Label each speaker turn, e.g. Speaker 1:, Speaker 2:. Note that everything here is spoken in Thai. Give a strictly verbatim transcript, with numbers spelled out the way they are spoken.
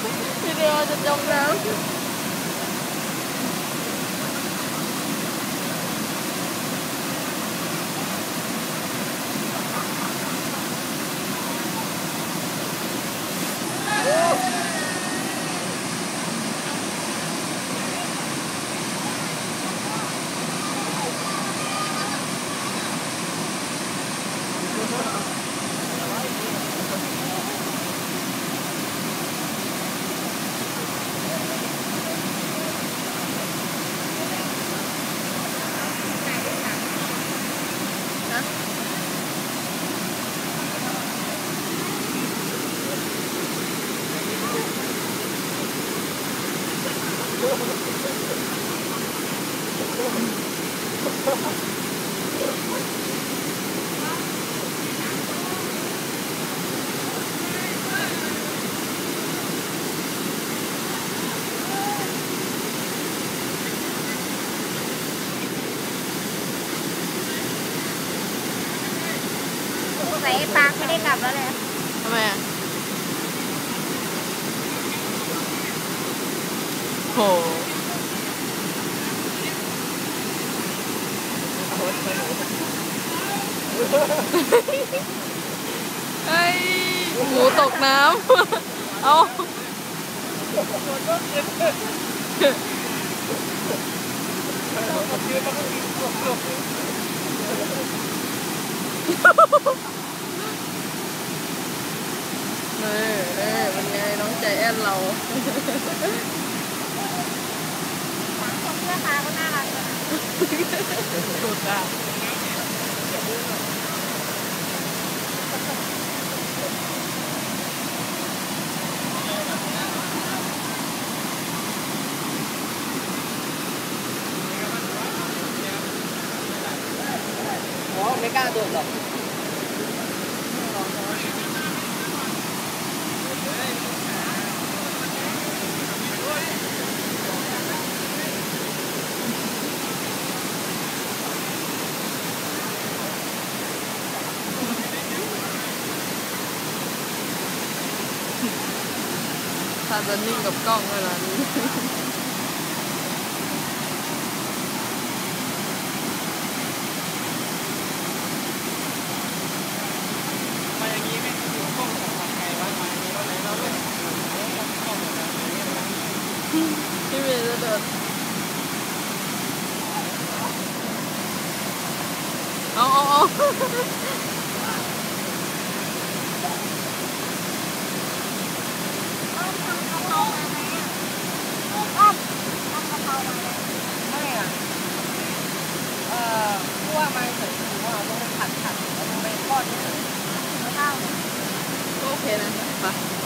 Speaker 1: วิดีโอจะจมน้ำ
Speaker 2: ไหนปาร์คไม่ได้กลับแล้วเลย
Speaker 1: ทำไมอ่ะโหไอ้หมูตกน้ำเอาเน่เน่เป็นไงน้องใจแอนเรา
Speaker 2: เสื้อผ้าก็น่ารักเลย
Speaker 1: สุดอ่ะ
Speaker 3: อ๋อไม่กล้าโดดหรอก
Speaker 1: ถ้าจะนิ่งกับกล้องเวลานี้
Speaker 3: มาอย่างนี้ไม่อยู่ห้องของใครวะมาอย่างนี้ว่าไหนเราเลยห้องของใคร
Speaker 1: พี่เมย์จะเดินเอาเอาเอา
Speaker 3: ไม่อ่ะเอ่อเพราะว่ามาเฉยๆว่าต้องผัดผัดแล้วต้องไปทอดเฉยๆ
Speaker 1: โอเคนะไป